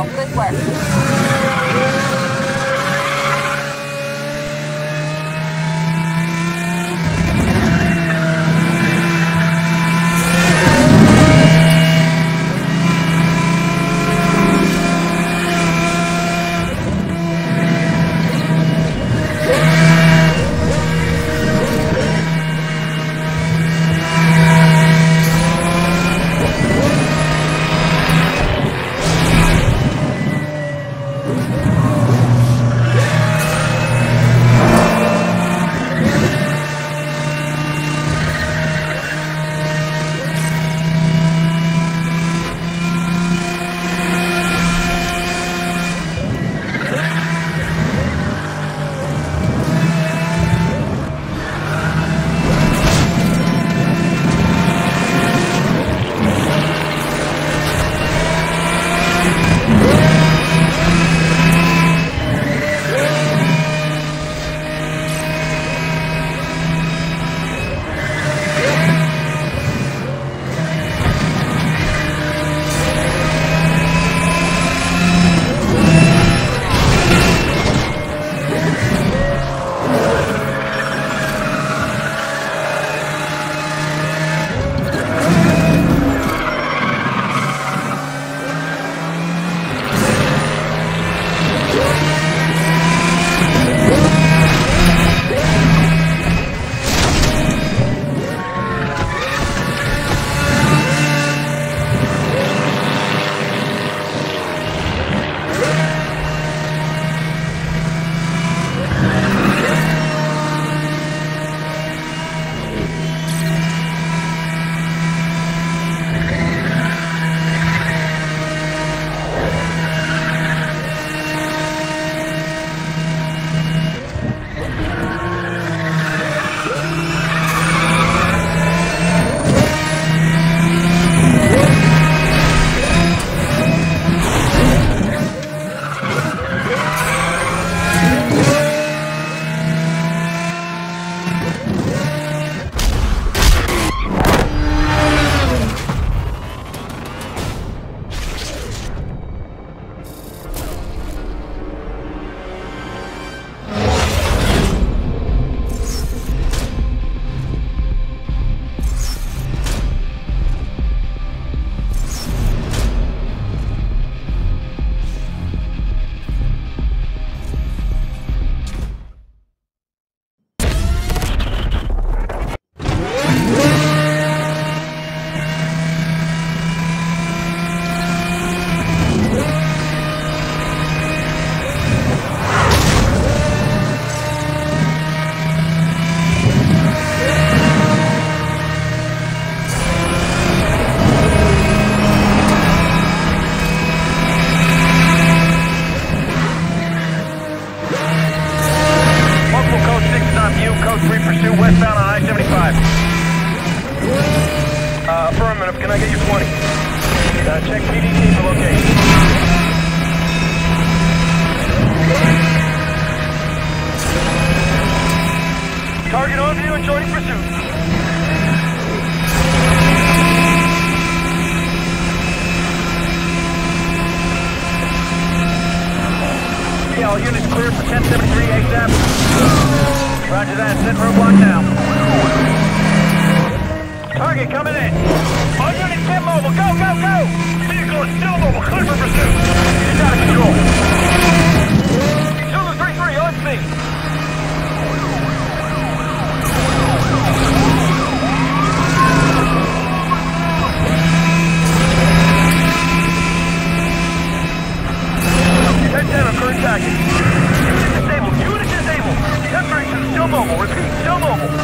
now. Good work. Affirmative. Can I get you 20? Check PDT for location. Target on view and joining pursuit. Yeah, all units clear for 1073 ASAP. Roger that. Set roadblock now. Target coming in. All units get mobile. Go, go, go! Vehicle is still mobile. Clear for pursuit. It's out of control. Zulu 3-3 on scene. Head down on current tactics. Unit disabled. Unit disabled. Temperature still mobile. Repeat, still mobile.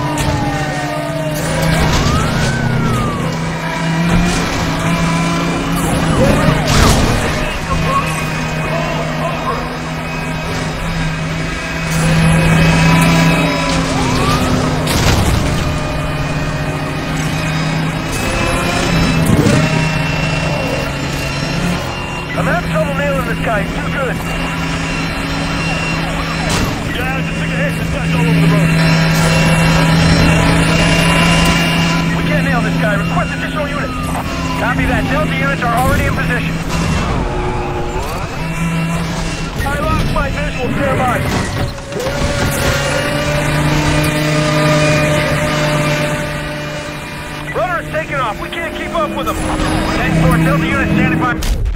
I'm having trouble nailing this guy. He's too good. Yeah, just think ahead. This guy's all over the road. We can't nail this guy. Request additional units. Copy that. Delta units are already in position. My visual, stand by. Runner is taking off. We can't keep up with him. 10-4, Delta unit standing by.